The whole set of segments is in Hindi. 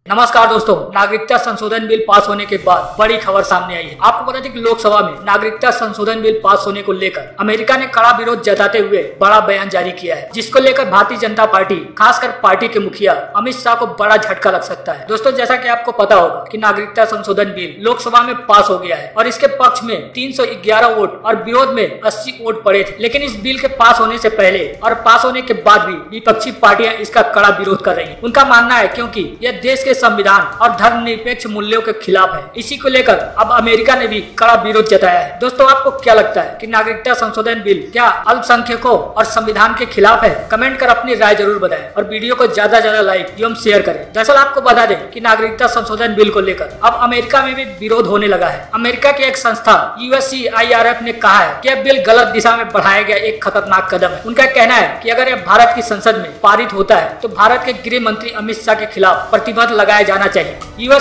नमस्कार दोस्तों, नागरिकता संशोधन बिल पास होने के बाद बड़ी खबर सामने आई है। आपको बता दें कि लोकसभा में नागरिकता संशोधन बिल पास होने को लेकर अमेरिका ने कड़ा विरोध जताते हुए बड़ा बयान जारी किया है, जिसको लेकर भारतीय जनता पार्टी, खासकर पार्टी के मुखिया अमित शाह को बड़ा झटका लग सकता है। दोस्तों, जैसा कि आपको पता होगा कि नागरिकता संशोधन बिल लोकसभा में पास हो गया है और इसके पक्ष में 311 वोट और विरोध में 80 वोट पड़े थे। लेकिन इस बिल के पास होने से पहले और पास होने के बाद भी विपक्षी पार्टियां इसका कड़ा विरोध कर रही हैं। उनका मानना है क्योंकि यह देश के संविधान और धर्मनिरपेक्ष मूल्यों के खिलाफ है। इसी को लेकर अब अमेरिका ने भी कड़ा विरोध जताया है। दोस्तों, आपको क्या लगता है कि नागरिकता संशोधन बिल क्या अल्पसंख्यकों और संविधान के खिलाफ है? कमेंट कर अपनी राय जरूर बताएं और वीडियो को ज्यादा लाइक एवं शेयर करें। दरअसल आपको बता दें कि नागरिकता संशोधन बिल को लेकर अब अमेरिका में भी विरोध होने लगा है। अमेरिका की एक संस्था USCIRF ने कहा है कि यह बिल गलत दिशा में बढ़ाया गया एक खतरनाक कदम है। उनका कहना है कि अगर यह भारत की संसद में पारित होता है तो भारत के गृह मंत्री अमित शाह के खिलाफ प्रतिबंध लगाया जाना चाहिए।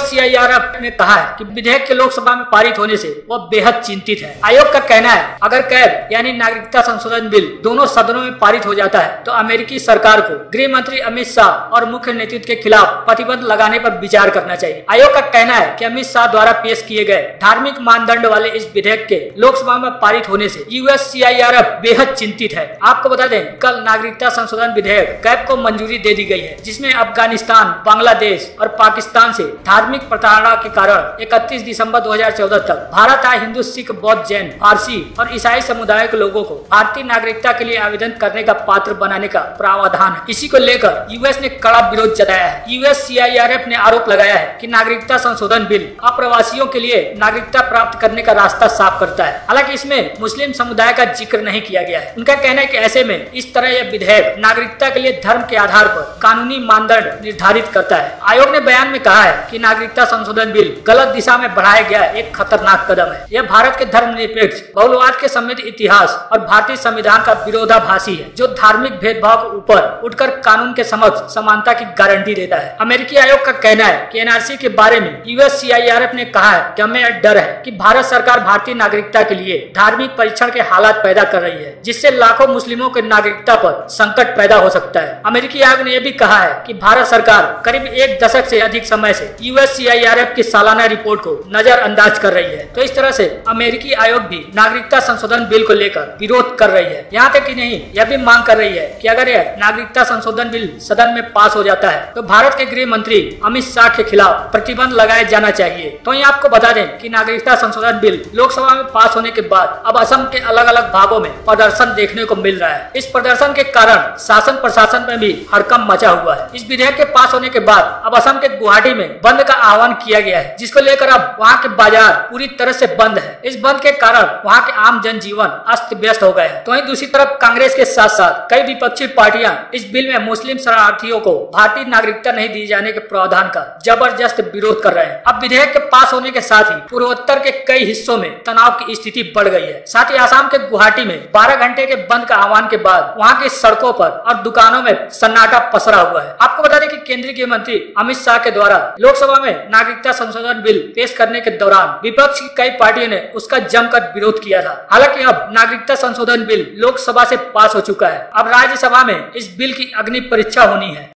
USCIRF ने कहा है कि विधेयक के लोकसभा में पारित होने से वह बेहद चिंतित है। आयोग का कहना है अगर कैब यानी नागरिकता संशोधन बिल दोनों सदनों में पारित हो जाता है तो अमेरिकी सरकार को गृह मंत्री अमित शाह और मुख्य नेतृत्व के खिलाफ प्रतिबंध लगाने पर विचार करना चाहिए। आयोग का कहना है कि अमित शाह द्वारा पेश किए गए धार्मिक मानदंड वाले इस विधेयक के लोकसभा में पारित होने से USCIRF बेहद चिंतित है। आपको बता दें, कल नागरिकता संशोधन विधेयक कैब को मंजूरी दे दी गई है, जिसमें अफगानिस्तान, बांग्लादेश और पाकिस्तान से धार्मिक प्रताड़ना के कारण 31 दिसंबर 2014 तक भारत आए हिंदू, सिख, बौद्ध, जैन, पारसी और ईसाई समुदाय के लोगों को भारतीय नागरिकता के लिए आवेदन करने का पात्र बनाने का प्रावधान है। इसी को लेकर यूएस ने कड़ा विरोध जताया है। USCIRF ने आरोप लगाया है कि नागरिकता संशोधन बिल अप्रवासियों के लिए नागरिकता प्राप्त करने का रास्ता साफ करता है। हालांकि इसमें मुस्लिम समुदाय का जिक्र नहीं किया गया है। उनका कहना है कि ऐसे में इस तरह यह विधेयक नागरिकता के लिए धर्म के आधार पर कानूनी मानदंड निर्धारित करता है। आयोग ने बयान में कहा है कि नागरिकता संशोधन बिल गलत दिशा में बढ़ाया गया एक खतरनाक कदम है। यह भारत के धर्मनिरपेक्ष बहुलवाद के समृद्ध इतिहास और भारतीय संविधान का विरोधाभासी है, जो धार्मिक भेदभाव के ऊपर उठकर कानून के समक्ष समानता की गारंटी देता है। अमेरिकी आयोग का कहना है कि NRC के बारे में USCIRF ने कहा है कि हमें डर है कि भारत सरकार भारतीय नागरिकता के लिए धार्मिक परीक्षण के हालात पैदा कर रही है, जिससे लाखों मुस्लिमों के नागरिकता पर संकट पैदा हो सकता है। अमेरिकी आयोग ने यह भी कहा है कि भारत सरकार करीब एक दशक से अधिक समय से USCIRF की सालाना रिपोर्ट को नजरअंदाज कर रही है। तो इस तरह से अमेरिकी आयोग भी नागरिकता संशोधन बिल को लेकर विरोध कर रही है। यहाँ तक ही नहीं, यह भी मांग कर रही है कि अगर यह नागरिकता संशोधन बिल सदन में पास हो जाता है तो भारत के गृह मंत्री अमित शाह के खिलाफ प्रतिबंध लगाया जाना चाहिए। तो ये आपको बता दें कि नागरिकता संशोधन बिल लोकसभा में पास होने के बाद अब असम के अलग अलग भागों में प्रदर्शन देखने को मिल रहा है। इस प्रदर्शन के कारण शासन प्रशासन में भी हड़कंप मचा हुआ है। इस विधेयक के पास होने के बाद अब असम के गुवाहाटी में बंद का आह्वान किया गया है, जिसको लेकर अब वहाँ के बाजार पूरी तरह से बंद है। इस बंद के कारण वहाँ के आम जनजीवन अस्त व्यस्त हो गए हैं। तो वहीं दूसरी तरफ कांग्रेस के साथ साथ कई विपक्षी पार्टियां इस बिल में मुस्लिम शरणार्थियों को भारतीय नागरिकता नहीं दिए जाने के प्रावधान का जबरदस्त विरोध कर रहे हैं। अब विधेयक के पास होने के साथ ही पूर्वोत्तर के कई हिस्सों में तनाव की स्थिति बढ़ गई है। साथ ही आसाम के गुवाहाटी में 12 घंटे के बंद का आह्वान के बाद वहाँ की सड़कों पर और दुकानों में सन्नाटा पसरा हुआ है। आपको बता दें कि केंद्रीय गृह मंत्री अमित शाह के द्वारा लोकसभा में नागरिकता संशोधन बिल पेश करने के दौरान विपक्ष की कई पार्टियों ने उसका जमकर विरोध किया था। हालांकि अब नागरिकता संशोधन बिल लोकसभा से पास हो चुका है। अब राज्यसभा में इस बिल की अग्नि परीक्षा होनी है।